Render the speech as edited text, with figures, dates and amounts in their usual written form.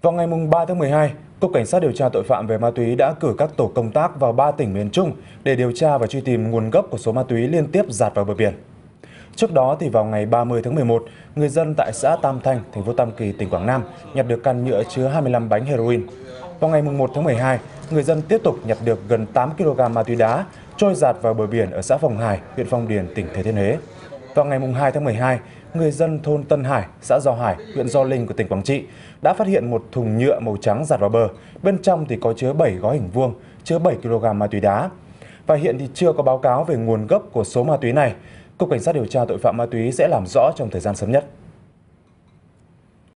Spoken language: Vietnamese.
Vào ngày 3 tháng 12, Cục Cảnh sát điều tra tội phạm về ma túy đã cử các tổ công tác vào 3 tỉnh miền Trung để điều tra và truy tìm nguồn gốc của số ma túy liên tiếp dạt vào bờ biển. Trước đó thì vào ngày 30 tháng 11, người dân tại xã Tam Thanh, thành phố Tam Kỳ, tỉnh Quảng Nam nhặt được can nhựa chứa 25 bánh heroin. Vào ngày 1 tháng 12, người dân tiếp tục nhặt được gần 8 kg ma túy đá trôi dạt vào bờ biển ở xã Phong Hải, huyện Phong Điền, tỉnh Thừa Thiên Huế. Vào ngày 2 tháng 12, người dân thôn Tân Hải, xã Gio Hải, huyện Gio Linh của tỉnh Quảng Trị đã phát hiện một thùng nhựa màu trắng dạt vào bờ. Bên trong thì có chứa 7 gói hình vuông, chứa 7 kg ma túy đá. Và hiện thì chưa có báo cáo về nguồn gốc của số ma túy này. Cục Cảnh sát điều tra tội phạm ma túy sẽ làm rõ trong thời gian sớm nhất.